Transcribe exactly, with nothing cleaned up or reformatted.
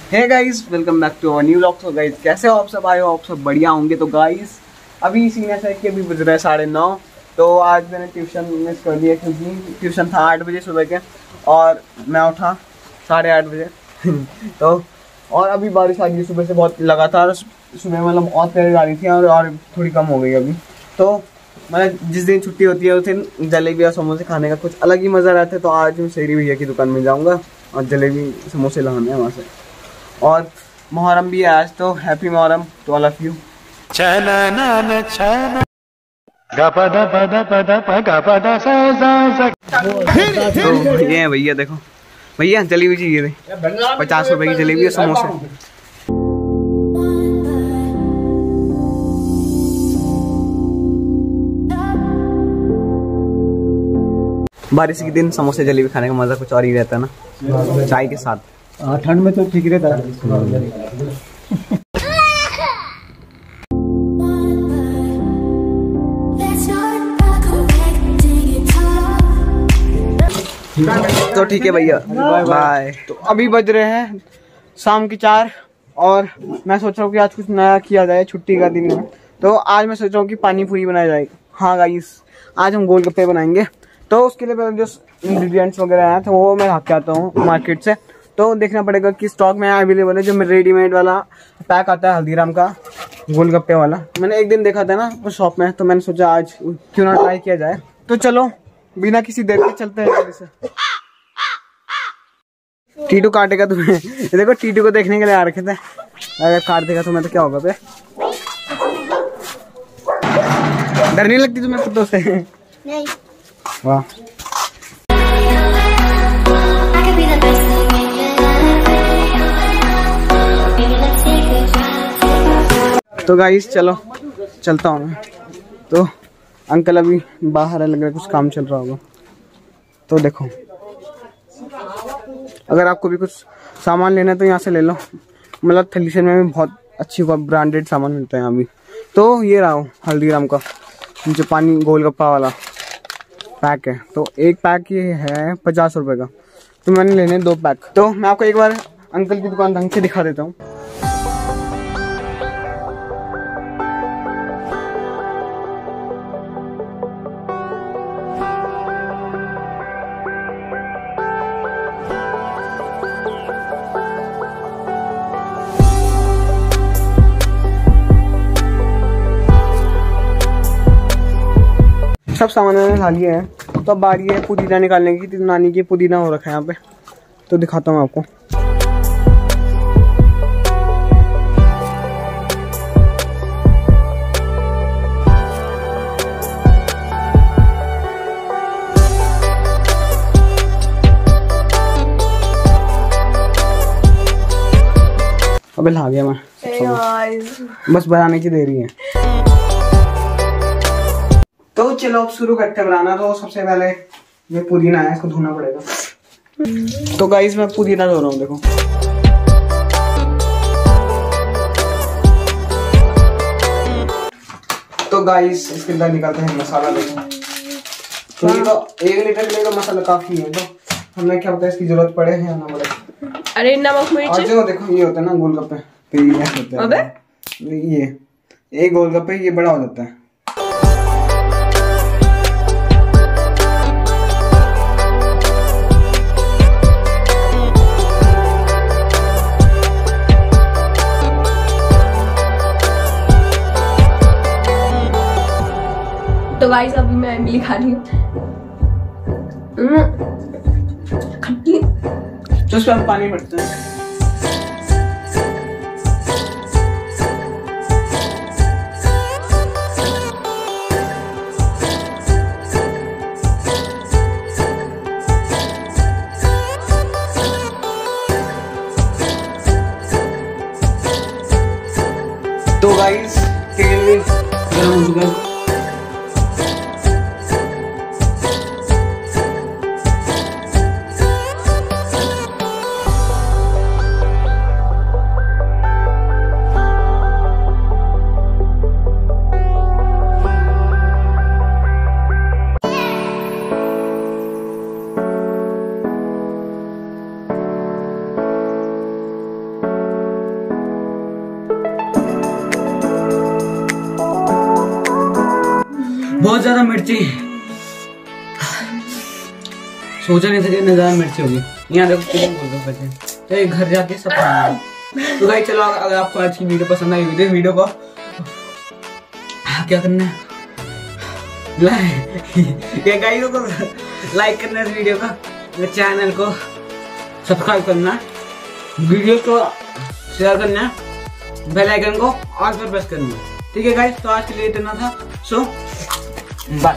Hey guys, welcome back to our new vlog. तो guys कैसे हो आप सब? आए हो आप सब बढ़िया होंगे। तो गाइस अभी सीनियर से कि अभी बज रहे हैं साढ़े नौ। तो आज मैंने ट्यूशन मिस कर दिया क्योंकि ट्यूशन था आठ बजे सुबह के और मैं उठा साढ़े आठ बजे तो और अभी बारिश आ गई सुबह से बहुत लगातार। सुबह मतलब बहुत तेज आ रही थी और, और थोड़ी कम हो गई अभी। तो मतलब जिस दिन छुट्टी होती है उस दिन जलेबी और समोसे खाने का कुछ अलग ही मज़ा रहता है। तो आज मैं शेरी भैया की दुकान में जाऊँगा और जलेबी समोसे लाने हैं वहाँ से। और मुहर्रम भी है आज, तो happy Muharram to all of you. तो ये है भैया, देखो भैया जलेबी चाहिए थे, पचास रुपए की जलेबी और समोसे। बारिश के दिन समोसे जलेबी खाने का मजा कुछ और ही रहता है ना, चाय के साथ। ठंड में तो ठीक रहता है। तो ठीक है भैया, बाय। तो अभी बज रहे हैं शाम के चार और मैं सोच रहा हूँ कि आज कुछ नया किया जाए, छुट्टी का दिन है। तो आज मैं सोच रहा हूँ कि पानी पूरी बनाई जाए। हाँ गाइस, आज हम गोलगप्पे बनाएंगे। तो उसके लिए जो इंग्रेडिएंट्स वगैरह हैं तो वो मैं ला के आता हूँ मार्केट से। तो देखना पड़ेगा कि स्टॉक में अवेलेबल है। जो रेडीमेड वाला पैक आता है हल्दीराम का गोलगप्पे वाला, मैंने एक दिन देखा था ना उस शॉप में, तो मैंने सोचा आज क्यों ना ट्राई किया जाए। तो चलो बिना किसी देर के चलते हैं जल्दी से। टीटू काटेगा तुम्हें। देखो टीटू को देखने के लिए आ रखे थे, अगर काट देगा तुम्हें तो क्या होगा बे? डर नहीं लगती तुम्हें कुत्तों से? नहीं। वाह। तो गाइस चलो चलता हूँ मैं। तो अंकल अभी बाहर है, लग रहा है कुछ काम चल रहा होगा। तो देखो अगर आपको भी कुछ सामान लेना है तो यहाँ से ले लो। मतलब थलीशन में भी बहुत अच्छी ब्रांडेड सामान मिलता है यहाँ भी। तो ये रहा हल्दीराम का जो पानी गोलगप्पा वाला पैक है। तो एक पैक ये है पचास रुपए का, तो मैंने लेने दो पैक। तो मैं आपको एक बार अंकल की दुकान ढंग से दिखा देता हूँ। सब सामान मैंने ला लिया है। तो अब बारी है पुदीना निकालने की। नानी की पुदीना हो रखा है यहाँ पे, तो दिखाता हूँ आपको। अबे ला गया मैं, बस बनाने की देरी है। तो चलो अब शुरू करते हैं बनाना। तो सबसे पहले ये पुदीना है, इसको धोना पड़ेगा। तो गाइस मैं पुदीना धो रहा हूँ, देखो। तो गाइस इसके अंदर निकालते हैं मसाला। देखो तो ये तो एक लीटर के लिए मसाला काफी है। तो हमें क्या पता है इसकी जरूरत पड़े या ना पड़े। अरे नमक मिर्च। और जो देखो ये होता है ना गोलगप्पे, तो ये होता है ये एक गोलगप्पे ये बड़ा हो जाता है। तो गाइस अभी मैं इमली खा रही हूँ, खट्टी। तो उसमें हम पानी भरते हैं। तो गाइस तेल भी गर्म हो चुका है। बहुत ज्यादा मिर्ची, सोचा नहीं था कि इतनी ज्यादा मिर्ची होगी। यहाँ देखो कितनी बोल दो बचे, तो घर जाके सब खाना। तो गाइस चलो, अगर आपको आज की वीडियो पसंद आई हुई तो वीडियो को क्या करना है, लाइक ये गाइस को लाइक करना है इस वीडियो का, चैनल को सब्सक्राइब करना, वीडियो को शेयर करना, बेल आइकन को ऑल पर प्रेस करना। ठीक है गाइस, तो आज के लिए इतना था। So bye.